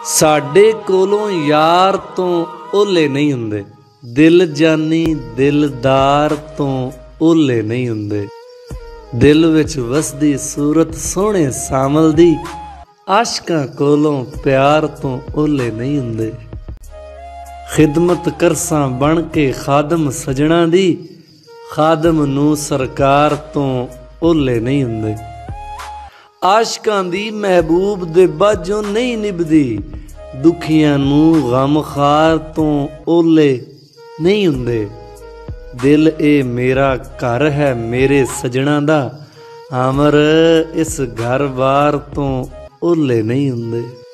ਸਾਡੇ ਕੋਲੋਂ ਯਾਰ ਤੋਂ ਓਲੇ ਨਹੀਂ ਹੁੰਦੇ, ਦਿਲ ਜਾਨੀ ਦਿਲਦਾਰ ਤੋਂ ਓਲੇ ਨਹੀਂ ਹੁੰਦੇ। ਦਿਲ ਵਿੱਚ ਵਸਦੀ ਸੂਰਤ ਸੋਹਣੇ ਸਾਮਲ ਦੀ, ਆਸ਼ਕਾਂ ਕੋਲੋਂ ਪਿਆਰ ਤੋਂ ਓਲੇ ਨਹੀਂ ਹੁੰਦੇ। ਖਿਦਮਤ ਕਰਸਾਂ ਬਣ ਕੇ ਖਾਦਮ ਸਜਣਾ ਦੀ, ਖਾਦਮ ਨੂੰ ਸਰਕਾਰ ਤੋਂ ਓਲੇ ਨਹੀਂ ਹੁੰਦੇ। ਆਸ਼ਕਾਂ ਦੀ ਮਹਿਬੂਬ ਦੇ ਬਾਝੋਂ ਨਹੀਂ ਨਿਭਦੀ, ਦੁਖੀਆਂ ਨੂੰ ਗਮਖਾਰ ਤੋਂ ਓਲੇ ਨਹੀਂ ਹੁੰਦੇ। ਦਿਲ ਇਹ ਮੇਰਾ ਘਰ ਹੈ ਮੇਰੇ ਸਜਣਾ ਦਾ, ਅਮਰ ਇਸ ਘਰ ਬਾਰ ਤੋਂ ਓਲੇ ਨਹੀਂ ਹੁੰਦੇ।